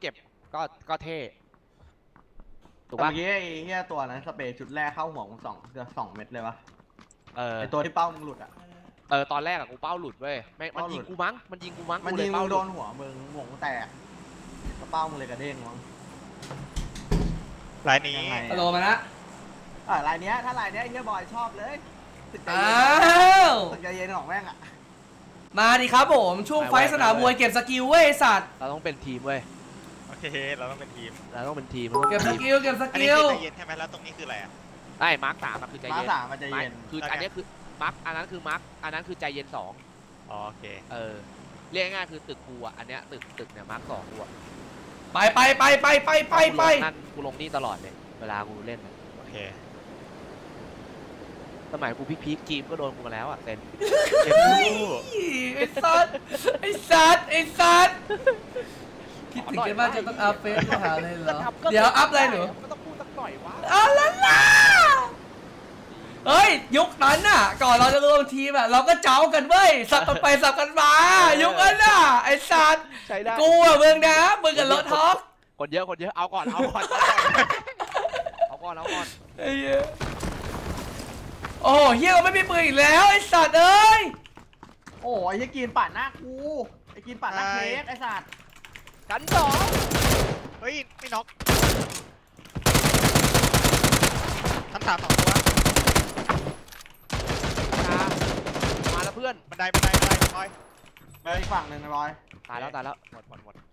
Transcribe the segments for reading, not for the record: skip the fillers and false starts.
เก็บก็เท่ถูกป่ะเมื่อกี้ไอ้เหี้ยตัวนั้นสเปรย์ชุดแรกเข้าหัวมึง2 เม็ดเลยวะไอตัวที่เป้ามึงหลุดอ่ะตอนแรกอะกูเป้าหลุดเว้ยมันยิงกูมั้งมันยิงมึงโดนหัวมึงหวงแตกเป้ามึงเลยกระเด้งมั้งลายนี้ฮัลโหลมาละลายเนี้ยถ้าลายเนี้ยไอ้เหี้ยบอยชอบเลยสึกใจเย็นของแม่งอ่ะมาดิครับผมช่วงไฟสนามมวยเก็บสกิลเว้ยสัตว์เราต้องเป็นทีมเว้ยโอเคเราต้องเป็นทีมเก็บสกิลอันนี้คือใจเย็นใช่ไหมแล้วตรงนี้คืออะไรอ่ะไอ้มาร์ค3มันคือใจเย็นมาร์ค3มันใจเย็นคืออันนี้คือมาร์คอันนั้นคือใจเย็น2 โอเคเรียกง่ายคือตึกกูอ่ะอันเนี้ยตึกเนี่ยมาร์ค2กูอ่ะไปนั่นกูลงนี่ตลอดเลยเวลากูเล่นโอเคสมัยกูพีคกีมก็โดนกูมาแล้วอ่ะเต้นไอ้สัตว์คิดถึงกันบ้างจะต้องอัพเฟซไปหาเลยเหรอเดี๋ยวอัพอะไรหนูก็ต้องพูดสักหน่อยวะล่ะเฮ้ยยุคนั้นน่ะก่อนเราจะรวมทีมอ่ะเราก็เจ้ากันเว้ยสับกันไปสับกันมายุคนั้นน่ะไอ้สัตว์กูอ่ะมึงนะมึงกับรถท็อปคนเยอะเอาก่อนไอ้เหี้ยโอ้เฮียเราไม่มีปืนอีกแล้วไอ้สัตว์เอ้ยโอ้ยไอ้กินปั่นหน้ากูไอ้กินปั่นหน้าเค้กไอ้สัตว์กัน 2เฮ้ยไม่น็อกทั้ง3 2ตัวมาแล้วเพื่อนบันไดคอยไปอีกฝั่งหนึ่งร้อยตายแล้วหมด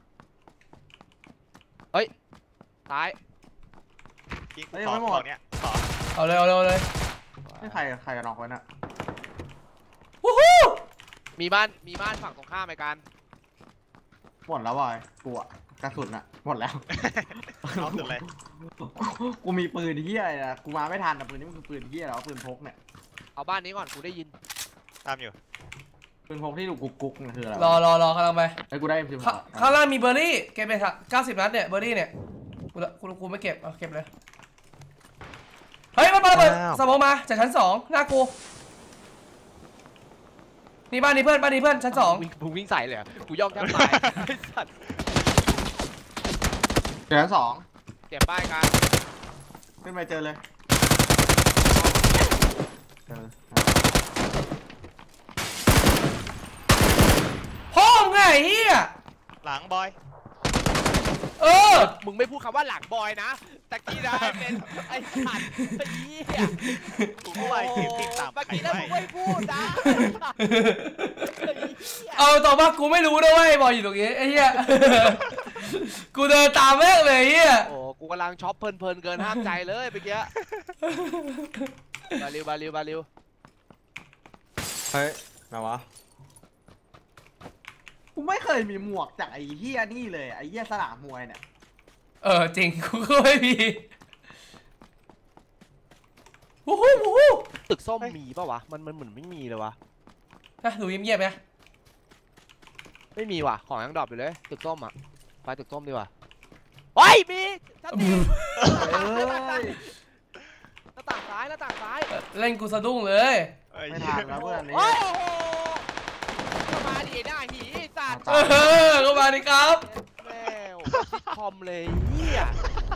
เฮ้ยตายยิงไม่หมดเนี่ยเอาเลยไม่ใครกันออกไว้น่ะวู้ฮู้มีบ้านฝั่งตรงข้ามไปกันหมดแล้วบอยกูอะกระสุนอะหมดแล้วเอาสุดเลยกูมีปืนเหี้ยนะกูมาไม่ทันแต่ปืนนี้มันคือปืนเหี้ยเหรอปืนพกเนี่ยเอาบ้านนี้ก่อนกูได้ยินตามอยู่ปืนพกที่ดูกุ๊กมันคืออะไรรอกำลังไปไอ้กูได้ข้างล่างมีเบอร์รี่เก็บไป90 นัดเนี่ยเบอร์รี่เนี่ยกูไม่เก็บเอาเก็บเลยเฮ้ยมาเปิดสมองมาจากชั้น2หน้ากูนี่บ้านนี้เพื่อนชั้น2 มึงวิ่งใส่เลยกูย่องแทบตายสัตว์ชั้น2 เก็บป้ายกันขึ้นไปเจอเลยพ่อไงเฮียหลังบอยมึงไม่พูดคำว่าหลังบอยนะตะกี้นะเป็นไอ้สัตว์เหี้ยกูก็ว่าทีมต่ำเมื่อกี้นะมึงไม่พูดนะเอาต่อมากูไม่รู้ด้วยว่าไอ้บอยอยู่ตรงนี้ไอ้เหี้ยกูเดินตามแม่งเลยเหี้ยโอ้กูกำลังช็อปเพลินเกินห้ามใจเลยเมื่อกี้บาริวเฮ้ยไงวะกูไม่เคยมีหมวกจากไอ้เหี้ยนี่เลยไอ้เหี้ยสนามมวยเนี่ยจริงกูก็ไม่มีวู้ตึกส้มมีป่ะวะมันเหมือนไม่มีเลยวะดูเงียบๆไหมไม่มีว่ะของยังดรอปอยู่เลยตึกส้มอ่ะไปตึกส้มดีกว่าเฮ้ยมีหน้าต่างซ้ายเล่นกูสะดุ้งเลยไม่ทันแล้วเพื่อนนี้เข้ามาดิหน้าหีสัตว์เข้ามาดิครับแมวซิทคอมเลยเหี้ย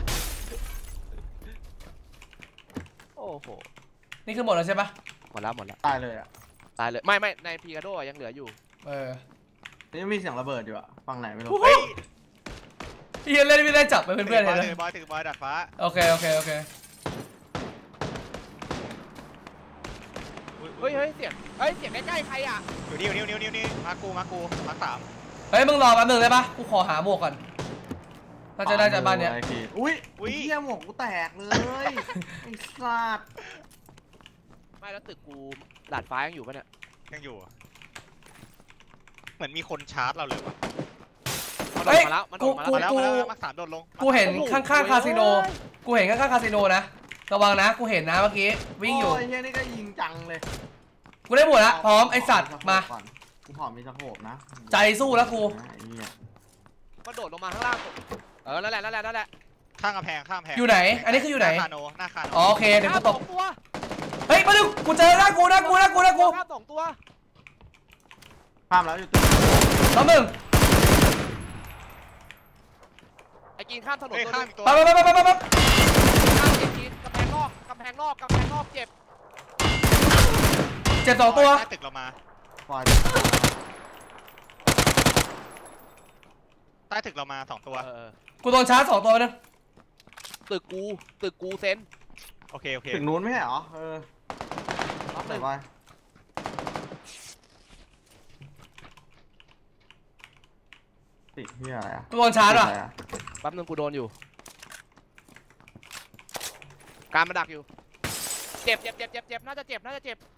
โอ้โหนี่คือหมดแล้วใช่ปะหมดแล้วตายเลยไม่ในพีกาโดยังเหลืออยู่นี่มีเสียงระเบิดอยู่อะฟังไหนไม่รู้เฮียเล่นไม่ได้จับไปเพื่อนๆเลยบอยดัดฟ้าโอเคเฮ้ยเสียงใกล้ๆใครอ่ะอยู่นี่มากูมา3 เฮ้ยมึงรอแป๊บนึงได้ปะกูขอหาหมวกก่อนน่าจะได้จากบ้านเนี้ยอุ้ยเหี้ยหมวกกูแตกเลยไอ้สัตว์ไม่แล้วตึกกูดาดฟ้ายังอยู่ปะเนี่ยยังอยู่เหมือนมีคนชาร์จเราเลยวะเฮ้ยมาแล้วมา3โดนลงกูเห็นข้างๆคาสิโนนะระวังนะกูเห็นนะเมื่อกี้วิ่งอยู่ไอ้เหี้ยนี่ก็ยิงจังเลยกูได้หมดละพร้อมไอสัตว์มากูพร้อมมีสโคปนะใจสู้แล้วกูก็โดดลงมาข้างล่างนั่นแหละข้างกำแพงอยู่ไหนอันนี้คืออยู่ไหนหน้าคาโนโอเคเดี๋ยวกูตบเฮ้ยมาดูกูเจอหน้ากูข้าม2 ตัวข้ามแล้วอยู่ตัวแล้วมึงกินข้ามถนนเฮ้ยตัวข้านึมงอีกตัวไปข้ามเจ็บกินกำแพงนอกกำแพงนอกกำแพงนอกเจ็บเจ็บ2 ตัวใต้ตึกเรามาบอยใต้ตึกเรามา2 ตัวกูโดนชาร์จ2 ตัวนึงตึกกูเซนโอเคถึงนู้นไม่ใช่เหรอล็อกหใส่นึ่งบอยติดที่อะไรอ่ะกูโดนชาร์จว่ะแป๊บนึงกูโดนอยู่การมาดักอยู่เจ็บน่าจะเจ็บ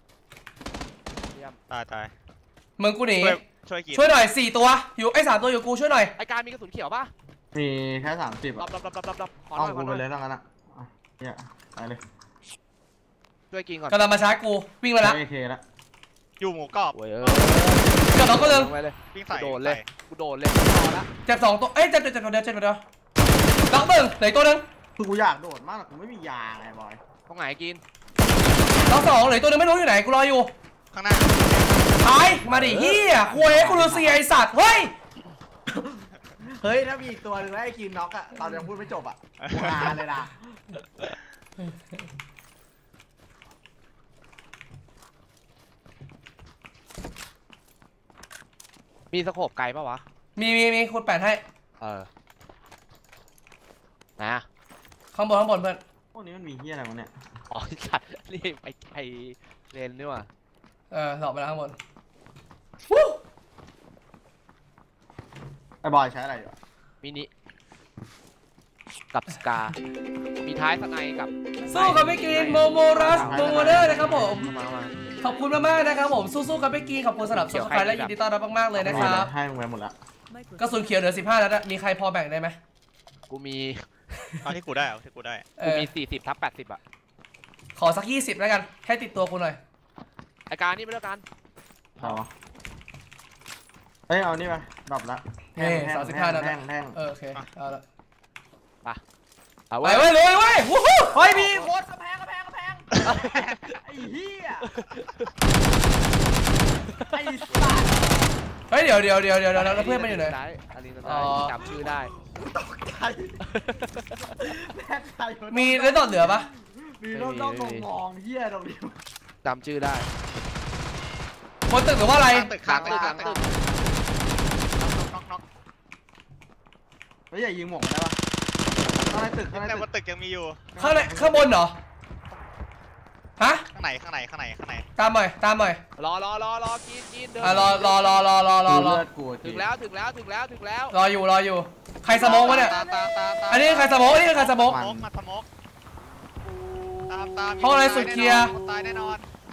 ตายมึงกูหนีช่วยกินช่วยหน่อย4 ตัวอยู่ไอ้3 ตัวอยู่กูช่วยหน่อยไอการมีกระสุนเขียวป่ะมีแค่30 รัอ่ะบขอหเอาน่อยกูไปเลยแล้วกันนะเนี่ยไปเลยช่วยกินก่อนกำลังมาชาร์จกูวิ่งไปละโอเคแล้วอยู่หมูกรอบโอ้ยเจ็บ2 ตัวนึงไปเลยวิ่งกูใส่โดนเลยรอละเจ็บ2 ตัวเอ้ยเจ็บตัวเดียวล็อก1เหลือตัวนึงคือกูอยากโดดมากแต่กูไม่มียาไงบอยตรงไหนกินล็อก2เหลือตัวนึงไม่รู้อยู่ไหนกูรออยู่ข้างหน้าตายมาดิเฮียคุยกูรู้เสียไอสัตว์เฮ้ยเฮ้ยถ้ามีอีกตัวหนึงแล้วไอ้กินน็อกอ่ะตอนยังพูดไม่จบอ่ะกูฮาเลยนะมีสโคปไกลป่ะวะมีคูณ8ให้นะข้างบนเพื่อนพวกนี้มันมีเฮียอะไรวะเนี่ยอ๋อสัตว์นี่ไอเลนนี่ว่ะหลอกไปแล้วข้างบนวู้ไอ้บอยใช้อะไรอยู่มินิกับสกา มีท้ายสไนกับสู้กับพี่กินโมโมรัสโมโมเดอร์นะครับผมมาขอบคุณมากๆนะครับผมสู้ๆกับพี่กินขอบคุณสำหรับซับสไครต์และยินดีต้อนรับมากๆเลยนะครับให้มึงไปหมดแล้วกระสุนเขียวเหลือ15นัดอะมีใครพอแบ่งได้ไหมกูมีเอาที่กูได้กูมี40/80อ่ะขอสัก20แล้วกันให้ติดตัวกูหน่อยไอการนี่ไม่แล้วกันเอาเอ้ยเอานี่ไปดรอปละเฮ้35นัดแท่งโอเคเอาละเอาไปไว้เว้ยลุยเว้ยวู้ฮู้เฮ้ยมีโคตรกระแพงไอ้เหี้ยไอ้สัตว์เฮ้ยเดี๋ยวแล้วเพื่อนมันอยู่ไหนอันนี้อ๋อจำชื่อได้ตกใจแม่ใครวะมีเลนส์ดอทเหลือปะมีน้องๆมองๆเหี้ยตรงนี้จำชื่อได้บนตึกหรือว่าอะไรข้างตึกหลังตึกน็อกเฮ้ยอย่ายิงหมวกได้ปะข้างในตึกแต่บนตึกยังมีอยู่ข้างบนเหรอฮะข้างไหนตามหน่อยรอกินเดินรอเลือดกูถึงแล้วรออยู่ใครสโมองวะเนี่ยตามอันนี้ใครสโมองอันนี้ใครสโมองมาสโมกตามห้องอะไรสุดเคลียร์ตายแน่นอน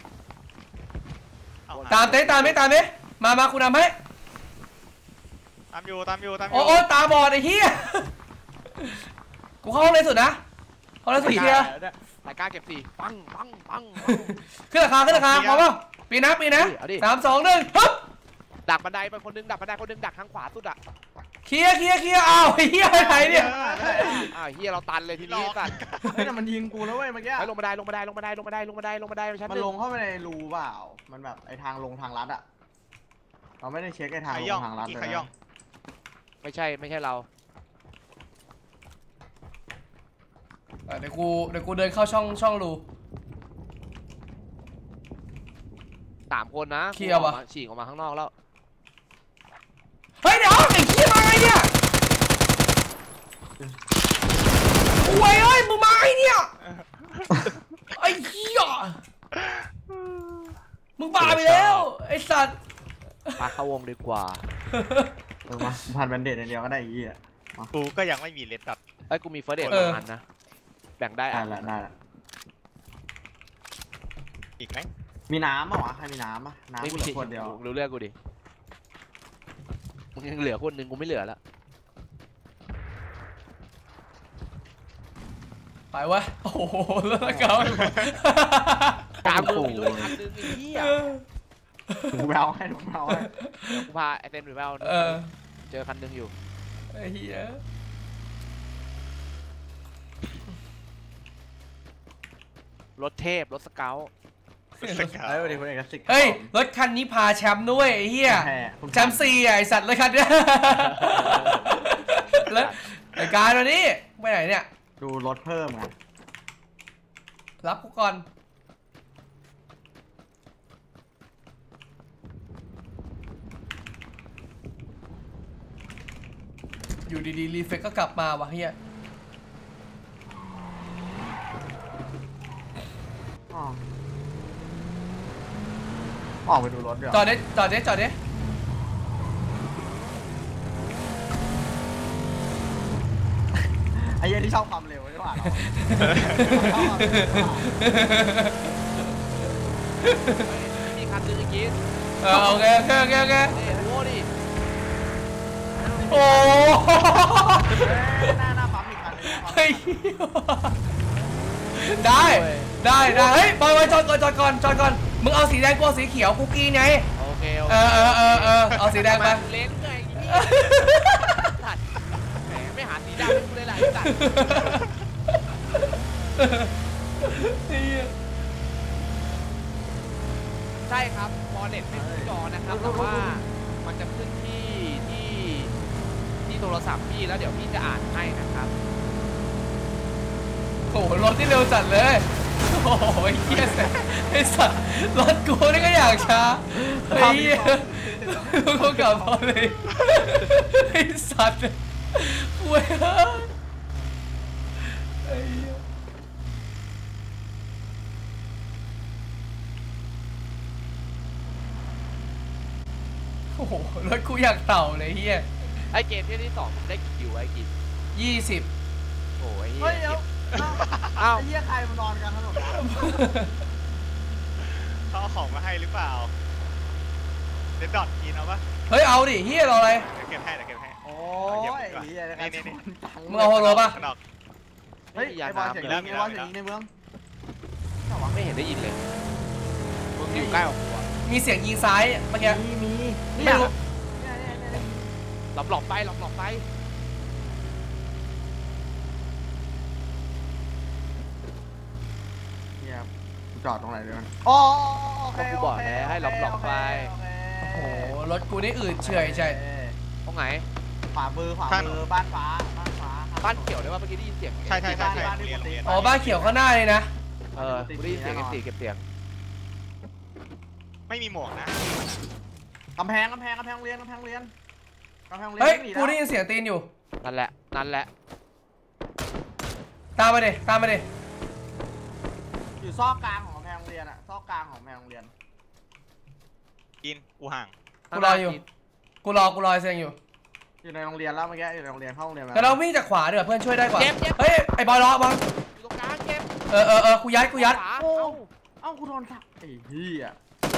ตามเต้มาคุณนำให้ตามอยู่โอ้ตาบอดไอ้เหี้ยกูเข้าห้องในสุดนะห้องในสุดเคลียร์รายการเก็บ4ปังขึ้นราคาพร้อมป่ะปีนะเอาดิ 3 2 1ฮึบดักบันไดไปคนนึงดักทางขวาสุดอ่ะเคลียร์อ้าวไอ้เหี้ยไปไหนเนี่ยอ้าวเฮียเราตันเลยทีนี้สัตว์เฮ้ยแต่มันยิงกูแล้วเว้ยเมื่อกี้ไปลงบันไดชั้นมันลงเข้าไปในรูเปล่ามันแบบไอทางลงทางลัดอะเราไม่ได้เช็คไอทางลงทางลัดเลยนะไม่ใช่เราเดี๋ยวกูเดินเข้าช่องรู 3 คนนะเคลียร์ว่ะฉีกออกมาข้างนอกแล้วเฮ้ยเดี๋ยวไอ้เหี้ยมาไงเนี่ยโอ้ยเอ้ยมึงมาไงเนี่ยไอ้เหี้ยมึงบ้าไปแล้วไอ้สัตว์ปาเข้าวงดีกว่ามาผ่านแบนเดตอย่างเดียวก็ได้อีอ่ะกูก็ยังไม่มีเลนส์ตัดไอ้กูมีเฟิร์สเดทอันนะแบ่งได้ได้อ่ะละอีกไหมมีน้ำป่ะวะใครมีน้ำป่ะน้ำไม่กูมีเหลือขวดเดียวรู้เรื่องกูดิมึงยังเหลือคนนึงกูไม่เหลือแล้วไปวะโอ้โหแล้วเก่ากลางมือมีรถคันนึงไอ้เหี้ยถูกแววให้ถูกแววให้กูพาไอเซนไปแววเจอคันนึงอยู่ไอ้เหี้ยรถเทพรถสเกลเฮ้ยวันนี้คุณเอกสิทธิ์เฮ้ยรถคันนี้พาแชมป์ด้วยไอ้เหี้ยแพ้แชมป์4ไอ้สัตว์เลยคันเนี้ยแล้วไอ้การวันนี้ไปไหนเนี่ยดูรถเพิ่มไงรับกูก่อนอยู่ดีๆรีเฟกก็กลับมาวะเฮียออกไปดูรถเดี๋ยวจอดดิจอดดิจอดดิไอ้เหี้ยที่ชอบความเร็วใช่ป่ะเรามีคันนึงอีกทีโอเคโอเคโอเคโอเคนี่โว้ดิโอ้หน้าปั๊มอีกคันเลยเฮ้ยได้ได้ได้เฮ้ยบอยจอดก่อนจอดก่อนจอดก่อนมึงเอาสีแดงกูเอาสีเขียวกูกีไงโอเคโอเอเคอเอาสีแดงไปเลนไงตัดแหมไม่หาสีดำให้กูเลยล่ะตัดใช่ครับพอเน็ตไม่ขึ้นจอนะครับแต่ว่ามันจะขึ้นที่โทรศัพท์พี่แล้วเดี๋ยวพี่จะอ่านให้นะครับโอ้โหรถที่เร็วจัดเลยโอ้โหเฮียไอ้สัตว์รถกูนี่ก็อยากช้าเฮ้ยกูกลับพอเลยไอ้สัตว์เว้ยไอ้เหี้ยโอ้โหรถกูอยากเต่าเลยเฮียไอเกมที่2ผมได้กี่คิวไอ้กิน 20 โอ้ยเฮ้ยเดี๋ยวอ้าวไอ้เหี้ยใครมันนอนกันถนนเขาเอาของมาให้หรือเปล่าเดี๋ยวดอทกินเอาปะเฮ้ยเอาดิเฮียเราอะไรเดี๋ยวเก็บให้เดี๋ยวเก็บให้โอ้ยไอ้เหี้ยนี่มึงเอาโฮโลป่ะข้างนอกเฮ้ยไอ้บอลเสียงยิงไอ้บอลเสียงยิงในเมืองแต่ว่าไม่เห็นได้ยินเลยมึงอยู่ใกล้ของกูอะมีเสียงยิงซ้ายเมื่อกี้มีไม่รู้หลบไปหลบไปเนี่ยจอดตรงไหนเดี๋ยวโอ้โอเคกูบอกแล้วให้หลบไปโอ้โหรถกูนี่อืดเฉยใช่ตรงไหนขวามือบ้านฟ้าบ้านเขียวได้ว่าเมื่อกี้ได้ยินเสียงใช่โรงเรียนอ๋อบ้านเขียวข้างหน้าเลยนะกูได้ยินเสียง F4 เก็บเสียงไม่มีหมวกนะกำแพงโรงเรียนเฮ้ยกูได้ยินเสียงตีนอยู่นั่นแหละตามมาดิตามมาดิอยู่ซอกกลางของกำแพงโรงเรียนอะซอกกลางของกำแพงโรงเรียนกินกูห่างกูรออยู่กูรอเสียงอยู่อยู่ในโรงเรียนแล้วเมื่อกี้อยู่ในโรงเรียนเข้าโรงเรียนแต่เราวิ่งจากขวาเดี๋ยวเพื่อนช่วยได้กว่าเฮ้ยไอ้บอยรอบอลอยู่ตรงกลางเก็บกูยัดเอ้ากูโดนสับไอ้เหี้ย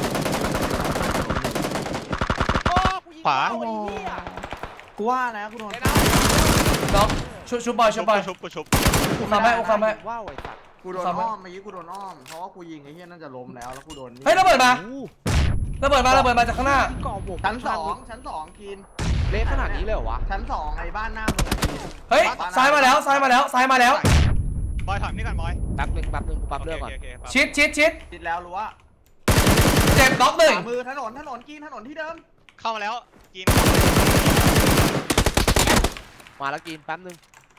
ขวากูว่านะกูโดนน้องชุบบอยชุบกูทำให้ว้าวไอ้สัตว์กูโดนอ้อมเมื่อกี้กูโดนอ้อมเพราะว่ากูยิงไอ้เหี้ยน่าจะล้มแล้วแล้วกูโดนเฮ้ยระเบิดมาจากข้างหน้าก่อบวกชั้นสองกินเละขนาดนี้เลยเหรอวะชั้น2ไอ้บ้านหน้ามึงเฮ้ยซ้ายมาแล้วบอยถอยนี่ก่อนบอยแป๊บนึงกูปั๊มเรื่องก่อนชิดติดแล้วรู้ว่าเจ็บล็อกหนึ่งขวามือถนนกินถนนที่เดิมเข้ามาแล้วกินมาแล้วกินแป๊บนึง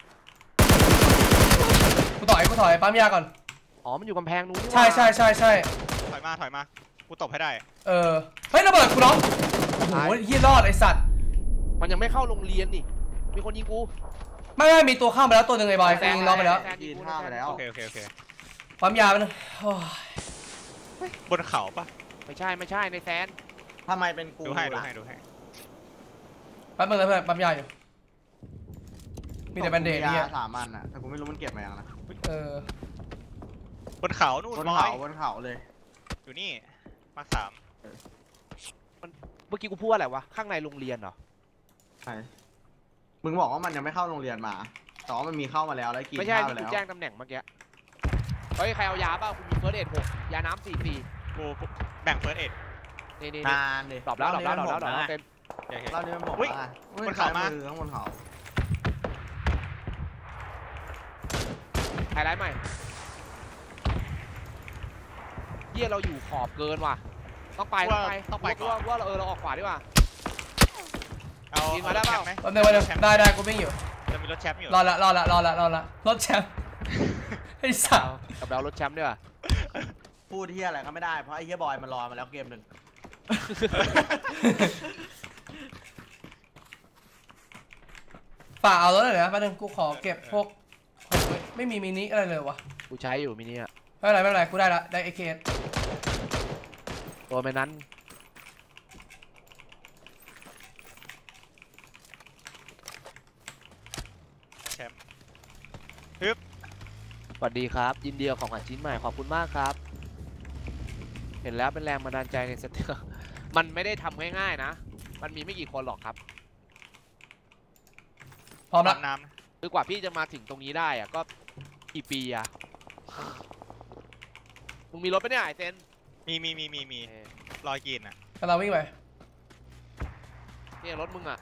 กูถอยปั๊มยาก่อนอ๋อมันอยู่กำแพงนู้นใช่ถอยมากูตบให้ได้เฮ้ยระเบิดกูน้องโอ้โหเฮียรอดไอสัตว์มันยังไม่เข้าโรงเรียนนี่มีคนยิงกูไม่มีตัวเข้ามาแล้วตัวหนึ่งไอ้บอยกูยิงล้อไปแล้วกินห้าไปแล้วโอเคปั๊มยาไปนึงบนเขาปะไม่ใช่ในแซนทำไมเป็นกูดูให้แป๊บนึงเลยเพื่อนปั๊มยาอยู่มีแต่แบนเดดเนี่ย 3 อันอะแต่กูไม่รู้มันเก็บมาอย่างนะบนเขานู่นบนเขาเลยอยู่นี่มา3 เมื่อกี้กูพูดว่าอะไรวะข้างในโรงเรียนเหรอใช่มึงบอกว่ามันยังไม่เข้าโรงเรียนมาแต่ว่ามันมีเข้ามาแล้วแล้วกินไม่ใช่ข้าวที่ไปกูแล้วแจ้งตำแหน่งเมื่อกี้เฮ้ยใครเอายาเปล่ากูมีเฟิร์สเอ็ด6ยาน้ำ4 กูแบ่งเฟิร์สเอ็ดนี่นานดิดรอปแล้วเต็มเราเนี่ยมันบอกว่าบนเขามาข้างบนเขาไฮไลท์ใหม่เฮียเราอยู่ขอบเกินว่ะต้องไปก่อนว่าเราออกขวาดีกว่าเอากินมาได้เปล่าไหมแป๊บนึงได้กูวิ่งอยู่จะมีรถแชมป์อยู่รอละรถแชมป์ไอ้สัสกับเรารถแชมป์ด้วยพูดเฮียอะไรก็ไม่ได้เพราะไอ้เฮียบอยมันรอมาแล้วเกมหนึ่งฝากเอารถหน่อยนะแป๊บนึงกูขอเก็บพวกไม่มีมินิอะไรเลยวะกูใช้อยู่มินิอะไม่เป็นไรกูได้ละได้AK ตัวไปนั้นแชมป์ฮึบสวัสดีครับยินดีกับของขวัญชิ้นใหม่ขอบคุณมากครับ เห็นแล้วเป็นแรงบันดาลใจในสเตอร์ มันไม่ได้ทำง่ายๆนะมันมีไม่กี่คนหรอกครับพร้อมละน้ำนะคือกว่าพี่จะมาถึงตรงนี้ได้อะก็กี่ปีอะมึงมีรถไปเนี่ยไอเซนมีรอยกินอ่ะกำลังวิ่งไปเนี่ยรถมึงอะ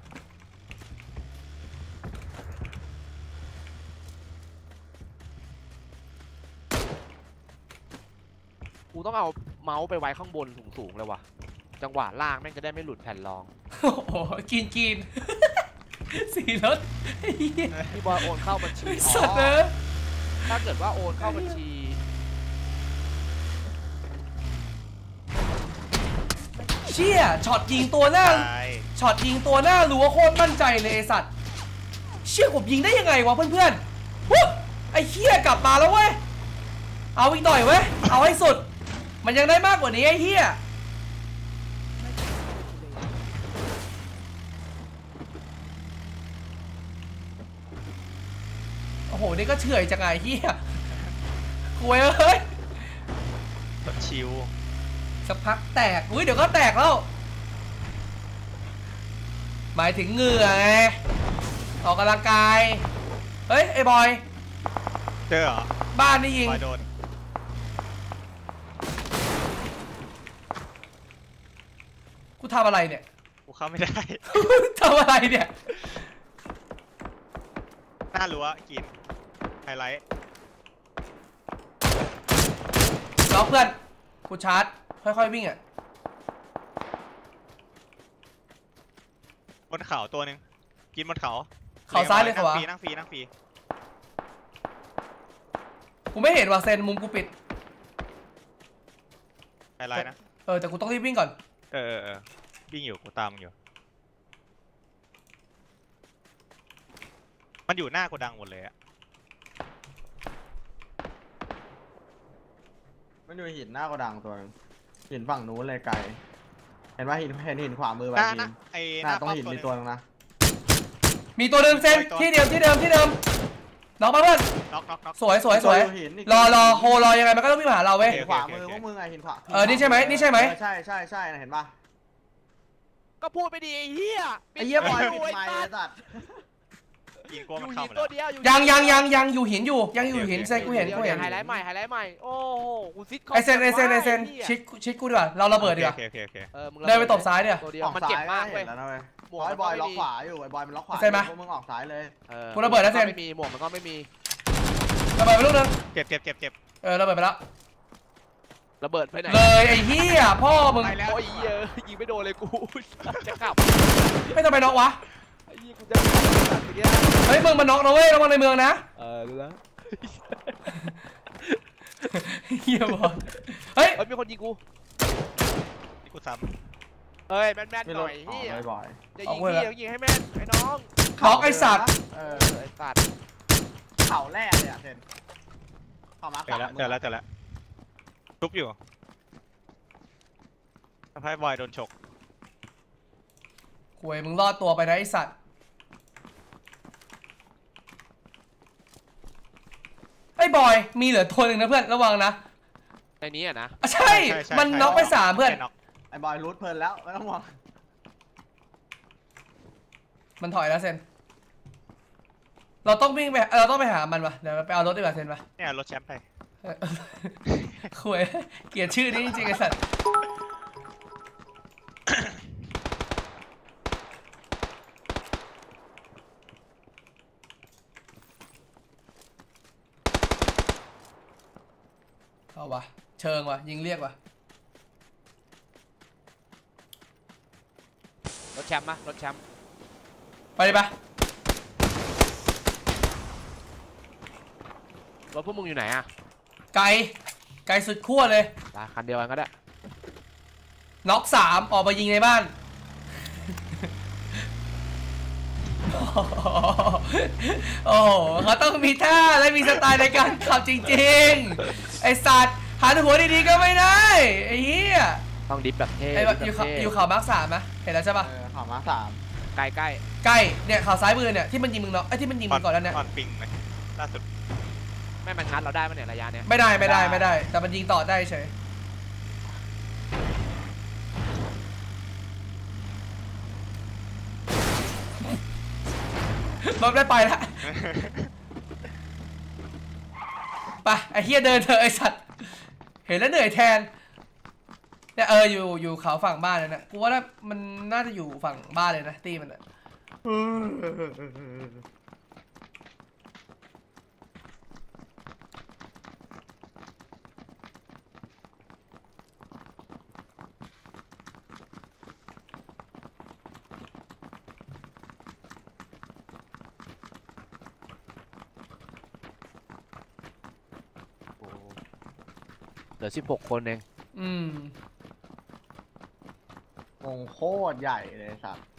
กูต้องเอาเมาส์ไปไว้ข้างบนสูงๆเลยว่ะจังหวะล่างแม่งจะได้ไม่หลุดแผ่นรองโอ้โหกิน สีรถไอ้เหี้ยพี่บอยโอนเข้าบัญชีไอ้อ๋สัตว์เลอย ถ้าเกิดว่าโอนเข้าบัญชีเชี่ยช็อตยิงตัวหน้าตายช็อตยิงตัวหน้ารั้วโคตรมั่นใจเลยไอ้สัตว์เชี่ยผมยิงได้ยังไงวะเพื่อนๆวู้ไอ้เหี้ยกลับมาแล้วเว้ยเอาอีกหน่อยเว้ยเอาให้สุดมันยังได้มากกว่านี้ไอ้เหี้ยโอ้โหนี่ก็เฉื่อยจังไงเหี้ยกวยเอ้ยชิวสักพักแตกอุ้ยเดี๋ยวก็แตกแล้วหมายถึงเหงื่อไงออกกำลังกายเฮ้ยไอ้บอยเจอเหรอบ้านนี่ยิงบอยโดนกูทำอะไรเนี่ยกูเข้าไม่ได้ทำอะไรเนี่ยหน้ารั้วกินไฮไลท์ล็อกเพื่อนกูชาร์จค่อยๆวิ่งอ่ะบนเขาตัวหนึ่งกินบนเขาเขาซ้ายเลยขวานั่งฟรีกูไม่เห็นว่าเซนมุมกูปิดไฮไลท์นะแต่กูต้องรีบวิ่งก่อนเออวิ่งอยู่กูตามมึงอยู่มันอยู่หน้าโกดังหมดเลยอะมันอยู่หินหน้าโกดังตัวนึงหินฝั่งนู้นเลยไกลเห็นว่าหินขวามือไปหน้าหินะนไอ้หหน้าน้าตรงป้อมหินตัวหมีนึงตัวนึงนะมีตัวหนึ่งเซนตัวที่เดิมล็อกมาเพื่อนน็อกสวยอยู่หินกรอโฮรอยังไงมันก็ต้องวิ่งมาหาเราเว้ยหินขวามือพวกมึงไงหินขวานี่ใช่ไหมใช่เห็นปะก็พูดไปดีไอ้เหี้ยไอ้เหี้ยบอยปิปิดดไมค์ไมไอ้ค์สัตว์ยิงกลัวอมันยู่เข้าหินมาตัวแล้วเดียวยังอยู่หินเซนกูเห็นไฮไลท์ใหม่โอ้โหกูซิดไอเซนชิดกูดีกว่าเราระเบิดดีกว่าโอเคมึงเดินไปตบซ้ายเนี่ยตัวเดียวมันเจ็บมากเว้ยแล้วนะเว้ยหมวกไอ้มันบก็อยไม่ล็อกมีขวาอยู่ไอ้บอยมันล็อกขวาเซ็นปะพวกมึงออกซ้ายเลยกูระเบิดแล้วเซนไม่มีหมวกมันก็ไม่มีระเบิดไปลูกนึงเจ็บระเบิดไปแล้วระเบิดไปไหนเลยไอ้เหี้ยพ่อมึงไปแล้วโอ้ยเหี้ยยิงไม่โดนเลยกูจะกลับไม่ต้องไปน็อกวะไอ้เหี้ยกูจะกลับเมื่อกี้เฮ้ยมึงมาน็อกนะเว้ยระวังในเมืองนะรู้แล้วเหี้ยบอลเฮ้ยเฮ้ยมีคนยิงกูนี่กูซ้เฮ้ยแม่นไม่ๆหลน่ดอยเหี้ยบอยจะยิงพี่ต้องยิงให้แม่นไอ้น้องน็อกไอ้สัตว์ไอ้สัตว์เข่าแรกเลยอ่ะเซนเข้ามาำเจอแล้วทุบอยู่ทำให้บอยโดนฉกคุยมึงรอดตัวไปนะไอ้สัตว์ไอ้บอยมีเหลือตัวหนึ่งนะเพื่อนระวังนะในนี้อ่ะนะใช่มันน็อกไป3เพื่อนน็อกไอ้บอยรูทเพลินแล้วไม่ต้องห่วงมันถอยแล้วเซนเราต้องวิ่งไปเราต้องไปหามันวะเดี๋ยวไปเอารถดีกว่าเซนปะเนี่ยรถแชมป์ไปคุยเกลียดชื่อนี้จริงๆไอ้สัตว์เอาวะเชิงวะยิงเรียกวะรถแชมป์ปะรถแชมป์ไปดิปะรถพวกมึงอยู่ไหนอะไกลสุดขั้วเลยคันเดียวกันก็ได้น็อก3ออกมายิงในบ้านโอ้โหเขาต้องมีท่าและมีสไตล์ในการขับจริงๆไอสัตว์หันหัวดีๆก็ไม่ได้ไอ้เหี้ยต้องดิฟแบบเท่ไอ้อยู่เขามาร์ค3ไหมเห็นแล้วใช่ปะขอมา3 ใกล้ใกล้เนี่ยเขาซ้ายมือเนี่ยที่มันยิงมึงเนาะไอ้ที่มันยิงมึงก่อนแล้วเนี่ยตอนปิงไหมล่าสุดๆไม่มันงัดเราได้ปะเนี่ยระยะเนี้ยไม่ได้แต่มันยิงต่อได้เฉยรถได้ไปละไปไอ้เฮียเดินเถอะไอ้สัตว์เห็นแล้วเหนื่อยแทนเนี่ยอยู่เขาฝั่งบ้านเลยนะกูว่ามันน่าจะอยู่ฝั่งบ้านเลยนะตีมันอะเหลือ16 คนเองวงโคตรใหญ่เลยสัตว์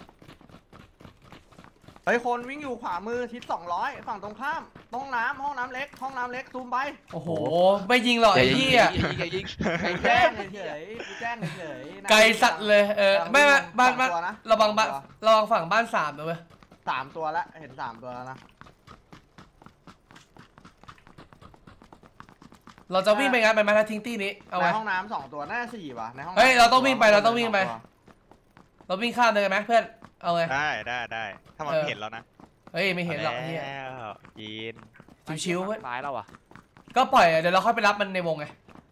เฮ้ยคนวิ่งอยู่ขวามือทิศ200ฝั่งตรงข้ามห้องน้ำเล็กซูมไปโอ้โหไม่ยิงหรอกไอ้เหี้ยอย่ายิงแจ้งเฉยไกลสัตว์เลยไม่บ้านระวังฝั่งบ้าน3เลยเว้ย 3 ตัวแล้วเห็น3 ตัวแล้วนะเราจะวิ่งไปงั้นไปไหมถ้าทิ้งตี้นี้เอาในไว้ห้องน้ำ2 ตัวน่าจะ4ว่ะในห้องน้ำเฮ้ยเราต้องวิ่งไปเราวิ่งข้ามเลยไหมเพื่อนเอาไงได้ถ้ามันไม่เห็นแล้วนะเฮ้ยไม่เห็นหรอกเฮียแล้วยินชิวๆเว้ยซ้ายเราอะก็ปล่อยเดี๋ยวเราค่อยไปรับมันในวงไง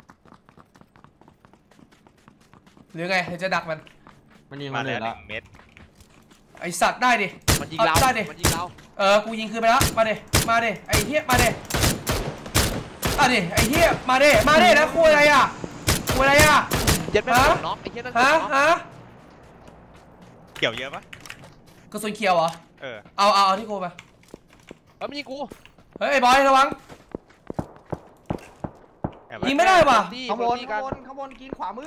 หรือไงเดี๋ยวจะดักมันยิงมามันเลยแล้วแล้ว 1 เม็ดไอสัตว์ได้ดิมันยิงเราได้ดิมันยิงเรากูยิงคืนไปแล้วมาดิไอเฮียมาดิไอเฮียมาดินะคุยอะไรอ่ะเจ็ดแม่งน็อกไอ้เหี้ยนั่นน็อกฮะเกี่ยวเยอะปะกระสุนเขียวเหรอ เอาที่กูมามันยิงกูเฮ้ยไอ้บอยระวังยิงไม่ได้ว่ะข้างบนกินขวามือ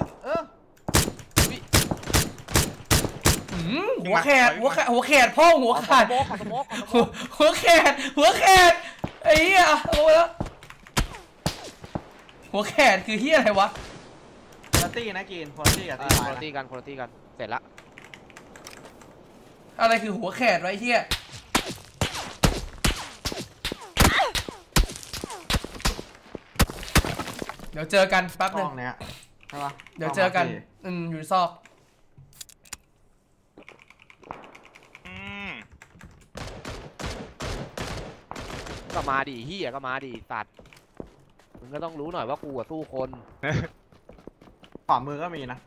หัวแขดพ่อหัวขาดขอสโมกหัวแขดไอ้เหี้ยลงไปแล้วหัวแขดคือเหี้ยอะไรวะคนตี้นะกินคนตี้กับคนละตีกันเสร็จละอะไรคือหัวแขดไว้เหี้ยเดี๋ยวเจอกันแป๊บนึงเนี้ยใช่ปะเดี๋ยวเจอกันอยู่ซอกก็มาดิเฮียก็มาดิตัดมึงก็ต้องรู้หน่อยว่ากูอะสู้คนขวามือก็มีนะ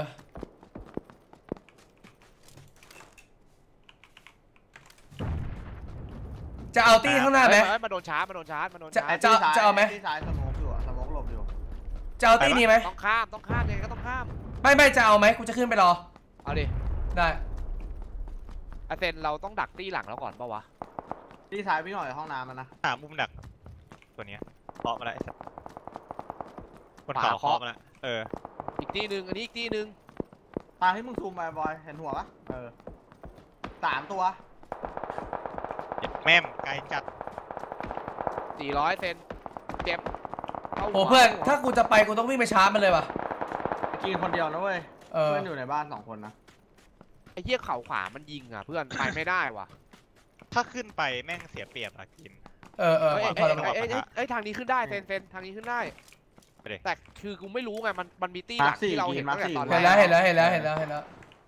จะเอาตี้ข้างหน้าไหมมาโดนชาร์จจะเอาไหมที่ซ้ายสโมกหลบอยู่จะเอาตี้นี้ไหมต้องข้ามยังไงก็ต้องข้ามไม่จะเอาไหมกูจะขึ้นไปรอเอาดิได้อาเซนเราต้องดักตี้หลังเราก่อนปะวะที่ซ้ายวิ่งออกจากห้องน้ำมันนะหามุมดักตัวเนี้ยเคาะมาแล้วคนเขาเคาะมาแล้วอีกตี้หนึ่งอันนี้อีกตี้หนึ่งตาให้มึงซูมไปบอยเห็นหัวปะ3 ตัวแม่มไกลจัด 400 เซนเจ็บโอ้เพื่อนถ้ากูจะไปกูต้องวิ่งไปชาร์จมันเลยว่ะกินคนเดียวนะเว้ยเพื่อนอยู่ในบ้าน2 คนนะไอ้เหี้ยเข่าขวามันยิงอ่ะเพื่อนไปไม่ได้ว่ะถ้าขึ้นไปแม่งเสียเปรียบอะกินทางนี้ขึ้นได้เซนทางนี้ขึ้นได้แต่คือกูไม่รู้ไงมันมีตี้หลักที่เราเห็นตั้งแต่ตอนแรกเห็นแล้ว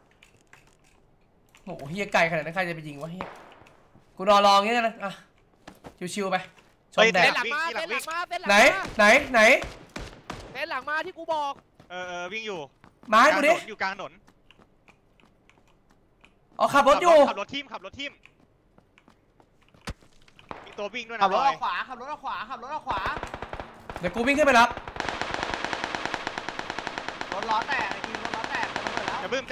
โอ้โหเฮียไกลขนาดนั้นใครจะไปยิงวะเฮียกูรออย่างเงี้ยนะอ่ะชิวๆไปชมแดดเส้นหลังมาไหนเส้นหลังมาที่กูบอกวิ่งอยู่มาให้กูดิอยู่กลางถนนขับรถอยู่ขับรถทีมมีตัววิ่งด้วยนะขับรถออกขวาเดี๋ยวกูวิ่งขึ้นไปรับรถล้อแตกกินรถล้อแตกจะบึ้ม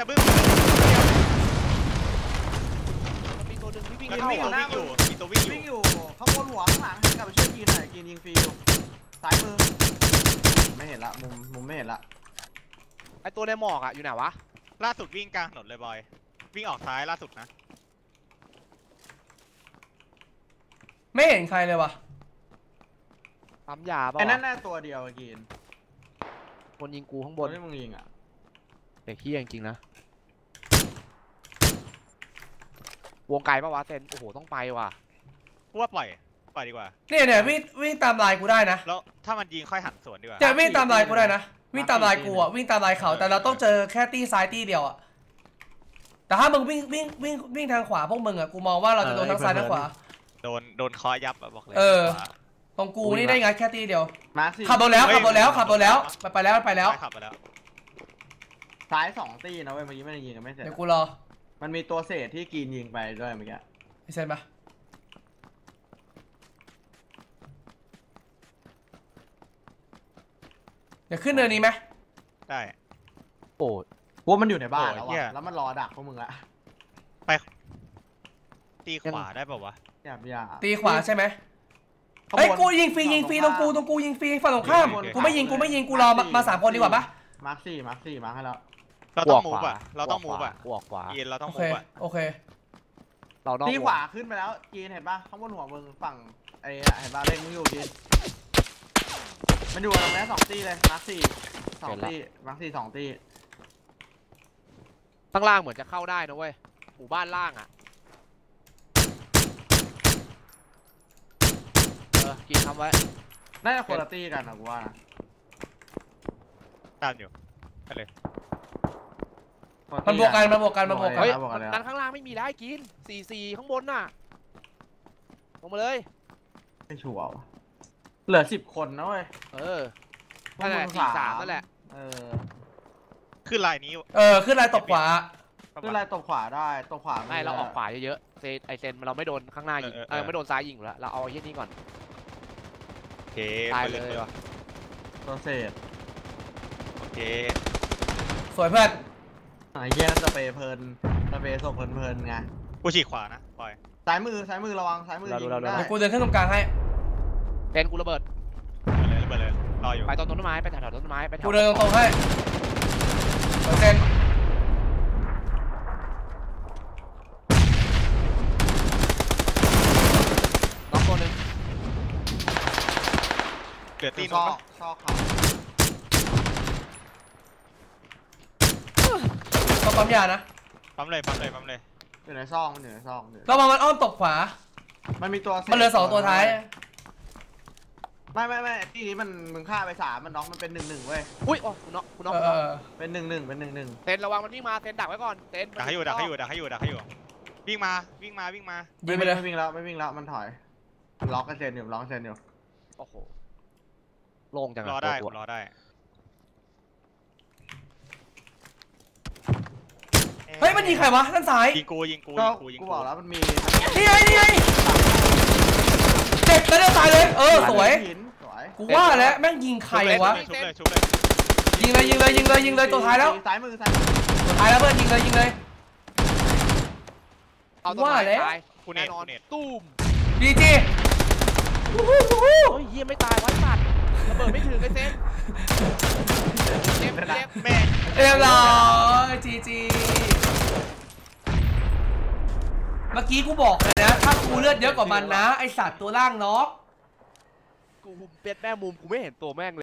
มีตัวหนึ่งที่วิ่งมีตัววิ่งอยู่วิ่งอยู่ข้างบนหัวข้างหลังกลับไปช่วยยิงกินหน่อยกินยิงฟรีอยู่ซ้ายมือไม่เห็นละมุมไม่เห็นละไอตัวในหมอกอะอยู่ไหนวะล่าสุดวิ่งกลางถนนเลยบอยวิ่งออกซ้ายล่าสุดนะไม่เห็นใครเลยวะปั๊มยาเปล่าไอ้นั่นน่าตัวเดียวกินคนยิงกูข้างบบ นนที่มึงยิงอ่ะเด็กขี้จริงๆนะวงไกลปะวะเซนโอ้โหต้องไปว่ะกูว่าปล่อยดีกว่าเนี่ยวิ่งตามลายกูได้นะแล้วถ้ามันยิงค่อยหันสวนดีกว่าจะวิ่งตามลายกูได้นะวิ่งตามลายกูอ่ะวิ่งตามลายเขาแต่เราต้องเจอแค่ตีซ้ายตีเดียวอ่ะแต่ถ้ามึงวิ่งทางขวาพวกมึงอ่ะกูมองว่าเราจะโดนทั้งซ้ายทั้งขวาโดนคอยับอะบอกเลยตรงกูนี่ได้งัดแค่ตีเดียวมาสิขับรถแล้วไปแล้วไปแล้วขับไปแล้วซ้าย2ตีนะเว้ยเมื่อกี้ไม่ได้ยิงกันไม่เสร็จเดี๋ยวกูรอมันมีตัวเศษที่กินยิงไปด้วยเมื่อกี้ไอเซนปะเดี๋ยวขึ้นเนินนี้ไหมได้โอ้พวกมันอยู่ในบ้านแล้วโอ้ยเหี้ยแล้วมันรอดักพวกมึงอะตีขวาได้ป่าวะอย่าตีขวาใช่ไหมเฮ้ยกูยิงฟรีตรงกูยิงฟรีฝั่งตรงข้ามกูไม่ยิงกูรอมา3 คนดีกว่าปะมาร์คสี่มาร์คให้แล้วเราต้องมูฟอะเราต้องมูฟอะกูออกขวายินเราต้องโอมูเคฟอะโอเคเรานอกตีขวาขึ้นไปแล้วกินเห็นปะข้างบนหัวมึงฝั่งไอ้อะเห็นปะเล่นมึงอยู่กินมันอยู่ตรงนี้2ตีเลยมาร์คสี่2ตีมาร์คสี่2ตีข้างล่างเหมือนจะเข้าได้นะเว้ยหมู่บ้านล่างอะกินทำไว้น่าจะคนละตีกันนะกูว่านะตามอยู่ไปเลยมันบวกกันเฮ้ยบอกกันแล้วนั้นข้างล่างไม่มีแล้วไอ้กิน4-4ข้างบนน่ะลงมาเลยไม่ชัวร์ว่ะเหลือ10 คนนะเว้ยนั่นแหละ4-3นั่นแหละขึ้นลายนี้ขึ้นลายตบขวาคืออะไรตบขวาได้ตบขวาไม่เราออกขวาเยอะๆเซนไอเซนเราไม่โดนข้างหน้ายิงไม่โดนซ้ายยิงอยู่แล้วเราเอาไอ้ที่นี่ก่อนโอเคตายเลยว่ะตัวเศษโอเคสวยเพื่อนไอ้เหี้ยสเปรย์เพลินสเปรย์ส่งเพลินไงกูฉีกขวานะปล่อยซ้ายมือระวังซ้ายมือยิงได้เดี๋ยวกูเดินขึ้นตรงกลางให้เซนกูระเบิดไปเลยรออยู่ไปต้นไม้ไปแถวต้นไม้ไปแถวกูเดินตรงๆให้เซนน้องตัวนึงเหลือตีตีนซนอกปะซอกเขาต้องปั๊มยานะปั๊มเลยอยู่ในซอกมันอยู่ในซอกระวังมันอ้อมตบขวามันมีตัวมันเหลือ2 ตัวท้ายไม่ที่นี้มันมึงฆ่าไป3มันน็อกมันเป็น1-1เว้ยอุ้ยโอ้กูน็อกเป็น1-1เป็น1-1 เซนระวังมันวิ่งมาเซนดักไว้ก่อนเซนดักให้อยู่วิ่งมายิงไม่ไปเลยวิ่งแล้วมันถอยล็อกกันเซนอยู่โอ้โหโล่งจังรอได้เฮ้ยมันยิงใครวะด้านซ้ายยิงกูก็กูบอกแล้วมันมีนี่ไงเจ็บแล้วเดินตายเลยสวยหินสวยกูว่าแล้วแม่งยิงใครวะชุบเลยยิงเลยตัวท้ายแล้วซ้ายมือตัวท้ายแล้วเพื่อนยิงเลยเอาตัวว่าแล้วตายกูเน็แน่ตนอนกูเน็ตตุ้มดีจีเฮ้ยเยี่ยไม่ตายไว้สัตว์ระเบิดไม่ถึงไอ้เซนเจ็บแม่เรียบร้อยจีเมื่อกี้กูบอกเลยนะถ้ากูเลือดเยอะกว่ามันนะไอสัตว์ตัวล่างน็อกกูเป็ดแม่มุมกูไม่เห็นตัวแม่งเลย